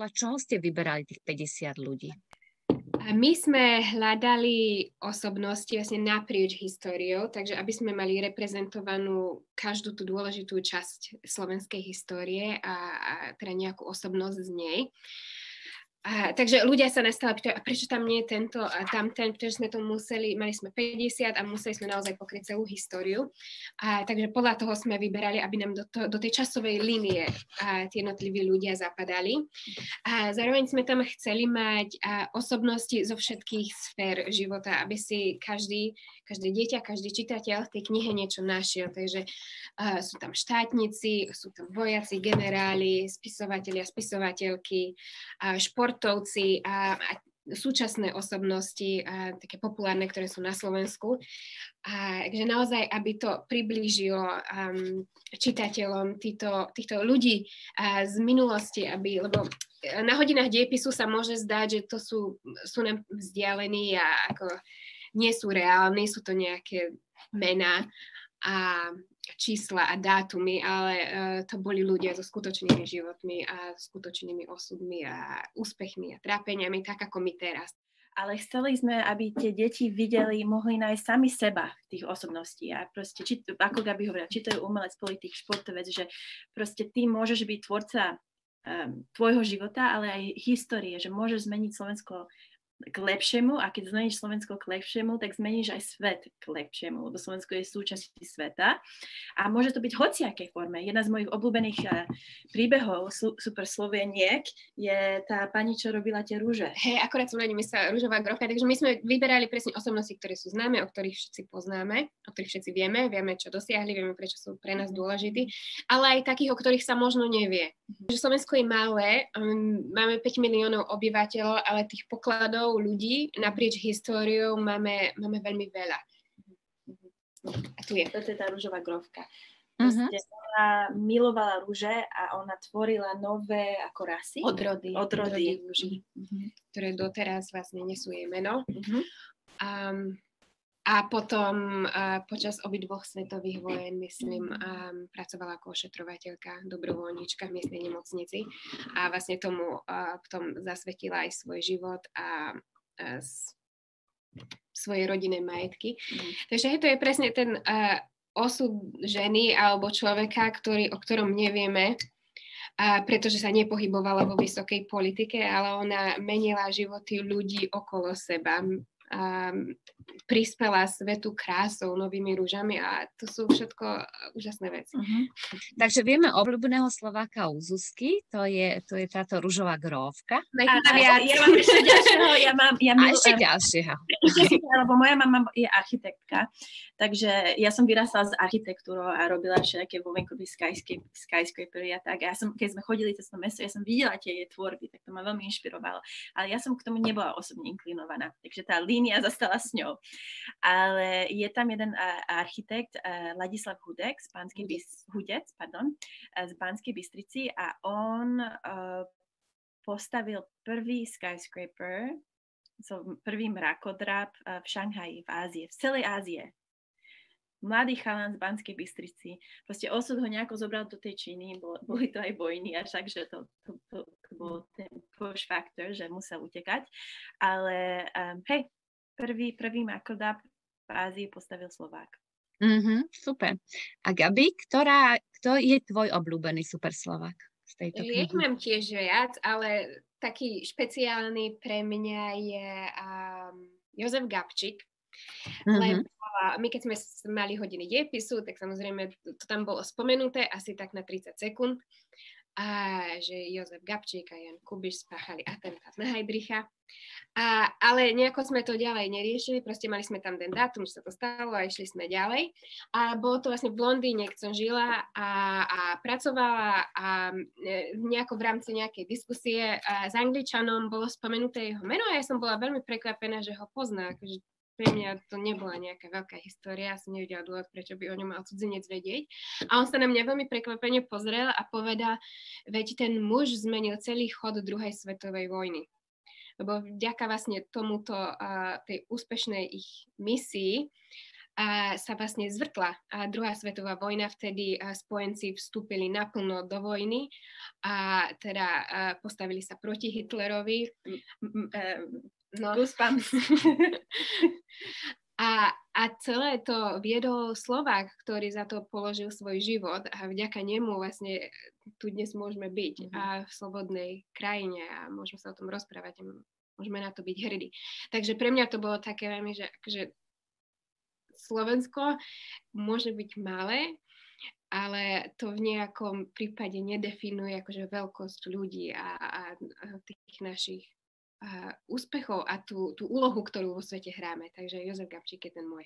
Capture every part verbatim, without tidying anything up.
podľa čoho ste vyberali tých päťdesiat ľudí? My sme hľadali osobnosti vlastne naprieč históriou, takže aby sme mali reprezentovanú každú tú dôležitú časť slovenskej histórie a, a teda nejakú osobnosť z nej. A, takže ľudia sa nestále pýtajú, a prečo tam nie je tento a tamten, prečo sme to museli, mali sme päťdesiat a museli sme naozaj pokryť celú históriu. A, takže podľa toho sme vyberali, aby nám do, to, do tej časovej línie a, tie jednotliví ľudia zapadali. A zároveň sme tam chceli mať a, osobnosti zo všetkých sfér života, aby si každý, každé dieťa, každý čitateľ v tej knihe niečo našiel. Takže a, sú tam štátnici, sú tam vojaci, generáli, spisovatelia, spisovateľky, a šport sportovci a, a súčasné osobnosti, a také populárne, ktoré sú na Slovensku. A, takže naozaj, aby to priblížilo um, čitateľom týchto, týchto ľudí a, z minulosti, aby, lebo na hodinách dejepisu sa môže zdať, že to sú, sú nám vzdialení a ako nie sú reálni, sú to nejaké mená a čísla a dátumy, ale uh, to boli ľudia so skutočnými životmi a skutočnými osudmi a úspechmi a trápeniami, tak ako my teraz. Ale chceli sme, aby tie deti videli, mohli nájsť sami seba v tých osobností. A proste, či, ako Gabi hovorila, či to je umelec, politik, športovec, že proste ty môžeš byť tvorca um, tvojho života, ale aj histórie, že môžeš zmeniť Slovensko k lepšiemu a keď zmeníš Slovensko k lepšiemu, tak zmeníš aj svet k lepšiemu, lebo Slovensko je súčasťou sveta a môže to byť v hociakej forme. Jedna z mojich obľúbených príbehov super Sloveniek je tá pani, čo robila tie rúže. Hej, akorát som na ňu myslela rúžová grofka, takže my sme vyberali presne osobnosti, ktoré sú známe, o ktorých všetci poznáme, o ktorých všetci vieme, vieme, čo dosiahli, vieme, prečo sú pre nás dôležití, ale aj takých, o ktorých sa možno nevie. Že Slovensko je malé, um, máme päť miliónov obyvateľov, ale tých pokladov ľudí naprieč históriou máme, máme veľmi veľa. A tu je. Toto je tá rúžová grofka. Uh-huh. Ona milovala rúže a ona tvorila nové ako rasy. Odrody. Odrody. Rúží, uh-huh. ktoré doteraz vlastne nesú jej meno. Uh-huh. Um, a potom uh, počas obidvoch svetových vojen, myslím, um, pracovala ako ošetrovateľka, dobrovoľníčka v miestnej nemocnici a vlastne tomu uh, potom zasvetila aj svoj život a, a s, svoje rodinné majetky. Mm. Takže to je presne ten uh, osud ženy alebo človeka, ktorý, o ktorom nevieme, a pretože sa nepohybovala vo vysokej politike, ale ona menila životy ľudí okolo seba. Um, prispela svetu krásou, novými rúžami a to sú všetko úžasné veci. Uh-huh. Takže vieme obľúbeného Slováka u Zuzky, to je, to je táto rúžová grófka. A, a ja, ja mám ešte ďalšieho. Ja mám, ja a ešte ďalšieho. Lebo moja mama je architektka, takže ja som vyrastala s architektúrou a robila všetké vo Vancouveri skyscrapery a tak. A ja som, keď sme chodili cez to mesto, ja som videla tie jej tvorby, tak to ma veľmi inšpirovalo. Ale ja som k tomu nebola osobne inklinovaná, takže tá línia zastala s ňou. Ale je tam jeden uh, architekt, uh, Ladislav Hudek z Banskej Bys- Hudec, pardon, uh, z Banskej Bystrici a on uh, postavil prvý skyscraper, so prvý mrakodrap uh, v Šanghaji, v Ázii, v celej Ázie. Mladý chalan z Banskej Bystrici. Proste osud ho nejako zobral do tej Číny, bol, boli to aj vojny, až tak, že to, to, to, to bol ten push factor, že musel utekať. Ale um, hej, Prvý, prvý makodap v Ázii postavil Slovák. Mm-hmm, super. A Gabi, ktorá, kto je tvoj obľúbený super Slovák z tejto knihy? Ja mám tiež viac, ale taký špeciálny pre mňa je um, Jozef Gabčík. Mm-hmm. Lebo my keď sme mali hodiny dejepisu, tak samozrejme to tam bolo spomenuté asi tak na tridsať sekúnd. A že Jozef Gabčík a Jan Kubiš spáchali atentát na Heydricha. A, ale nejako sme to ďalej neriešili, proste mali sme tam ten dátum, že sa to stalo a išli sme ďalej. A bolo to vlastne v Londýne, keď som žila a, a pracovala a nejako v rámci nejakej diskusie a s Angličanom bolo spomenuté jeho meno a ja som bola veľmi prekvapená, že ho pozná, akože pre mňa to nebola nejaká veľká história, ja som nevedela dôvod, prečo by o ňom mal cudzinec vedieť. A on sa na mňa veľmi prekvapene pozrel a povedal, veď ten muž zmenil celý chod druhej svetovej vojny. Lebo vďaka vlastne tomuto, uh, tej úspešnej ich misii, a sa vlastne zvrtla. A druhá svetová vojna, vtedy spojenci vstúpili naplno do vojny a teda postavili sa proti Hitlerovi. No. a, a celé to viedol Slovák, ktorý za to položil svoj život a vďaka nemu vlastne tu dnes môžeme byť mm-hmm. a v slobodnej krajine a môžeme sa o tom rozprávať a môžeme na to byť hrdí. Takže pre mňa to bolo také veľmi, že akože Slovensko môže byť malé, ale to v nejakom prípade nedefinuje akože veľkosť ľudí a, a, a tých našich a, úspechov a tú, tú úlohu, ktorú vo svete hráme. Takže Jozef Gabčík je ten môj.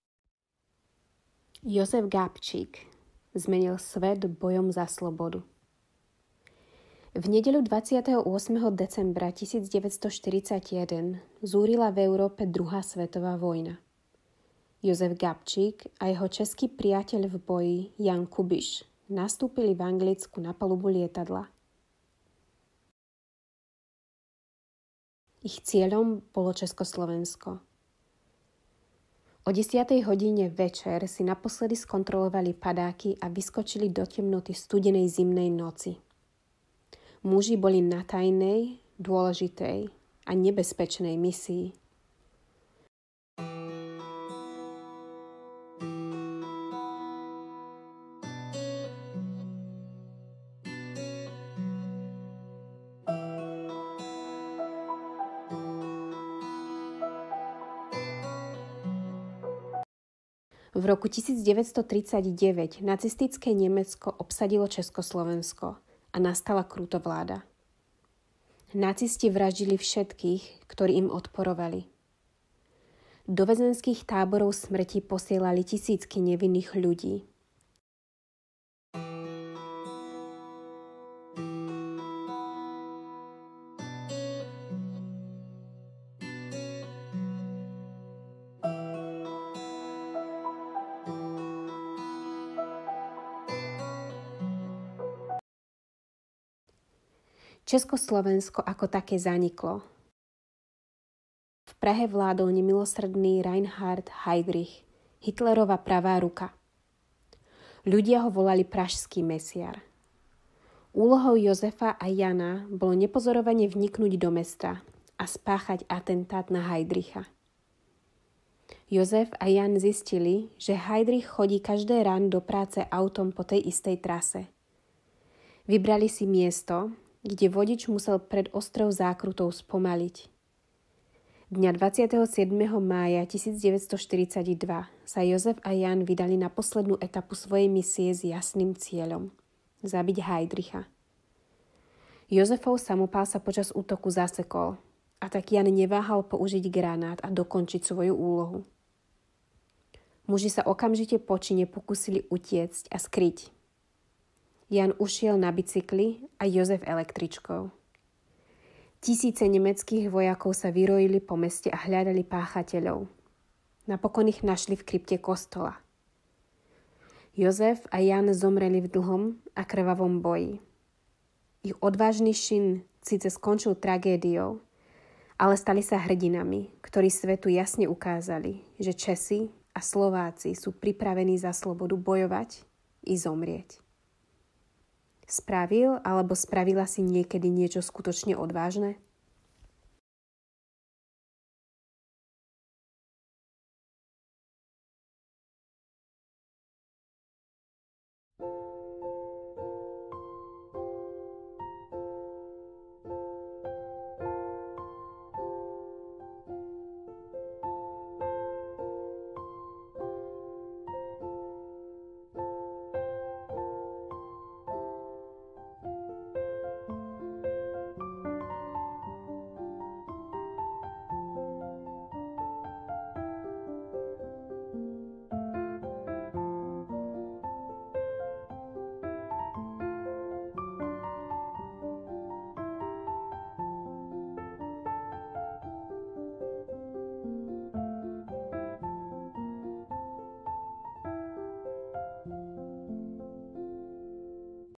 Jozef Gabčík zmenil svet bojom za slobodu. V nedeľu dvadsiateho ôsmeho decembra tisícdeväťstoštyridsaťjeden zúrila v Európe druhá svetová vojna. Jozef Gabčík a jeho český priateľ v boji Jan Kubiš nastúpili v Anglicku na palubu lietadla. Ich cieľom bolo Československo. O desiatej hodine večer si naposledy skontrolovali padáky a vyskočili do temnoty studenej zimnej noci. Muži boli na tajnej, dôležitej a nebezpečnej misii. V roku tisícdeväťstotridsaťdeväť nacistické Nemecko obsadilo Československo a nastala krutovláda. Nacisti vraždili všetkých, ktorí im odporovali. Do väzenských táborov smrti posielali tisícky nevinných ľudí. Československo ako také zaniklo. V Prahe vládol nemilosrdný Reinhard Heydrich, Hitlerova pravá ruka. Ľudia ho volali pražský mesiar. Úlohou Jozefa a Jana bolo nepozorovane vniknúť do mesta a spáchať atentát na Heydricha. Jozef a Jan zistili, že Heydrich chodí každé ráno do práce autom po tej istej trase. Vybrali si miesto, kde vodič musel pred ostrou zákrutou spomaliť. Dňa dvadsiateho siedmeho mája tisícdeväťstoštyridsaťdva sa Jozef a Jan vydali na poslednú etapu svojej misie s jasným cieľom – zabiť Heydricha. Jozefov samopál sa počas útoku zasekol a tak Jan neváhal použiť granát a dokončiť svoju úlohu. Muži sa okamžite po čine pokúsili utiecť a skryť. Jan ušiel na bicykli a Jozef električkou. Tisíce nemeckých vojakov sa vyrojili po meste a hľadali páchateľov. Napokon ich našli v krypte kostola. Jozef a Jan zomreli v dlhom a krvavom boji. Ich odvážny čin síce skončil tragédiou, ale stali sa hrdinami, ktorí svetu jasne ukázali, že Česi a Slováci sú pripravení za slobodu bojovať i zomrieť. Spravil alebo spravila si niekedy niečo skutočne odvážne?